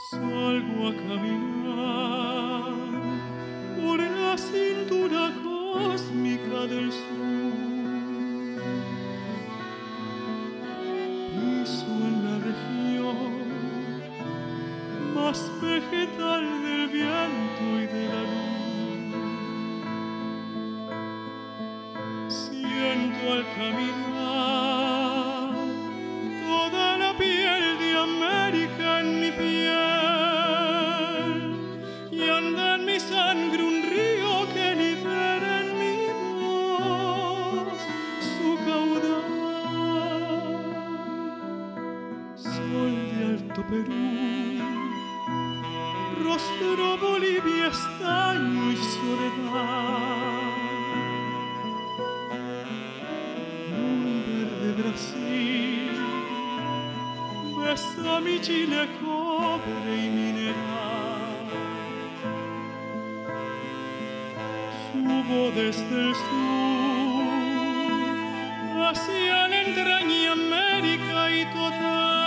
Salgo a caminar por la cintura cósmica del sur. Piso en la región más vegetal del viento y de la luz. Siento al caminar toda la piel de América en mi piel, y anda en mi sangre un río que libera en mi voz su caudal. Sol de Alto Perú, rostro Bolivia, estaño y soledad. Un verde Brasil besa mi Chile, cobre y mineral. Subo desde el sur hacia la entraña América y total.